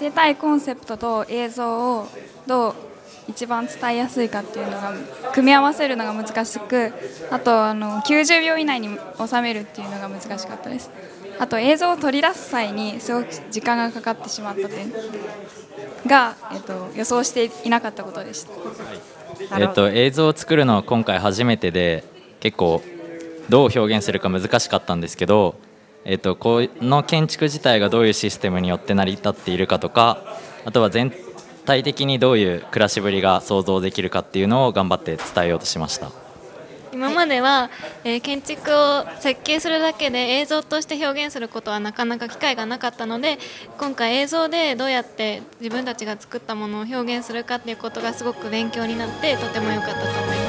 せたいコンセプトと映像をどう一番伝えやすいかっていうのが組み合わせるのが難しく、あと90秒以内に収めるっていうのが難しかったです。あと映像を取り出す際にすごく時間がかかってしまった点が、予想していなかったことでした。 映像を作るのは今回初めてで、結構どう表現するか難しかったんですけど、この建築自体がどういうシステムによって成り立っているかとか、あとは全体的にどういう暮らしぶりが想像できるかっていうのを頑張って伝えようとしました。 今までは、建築を設計するだけで映像として表現することはなかなか機会がなかったので、今回映像でどうやって自分たちが作ったものを表現するかっていうことがすごく勉強になってとても良かったと思います。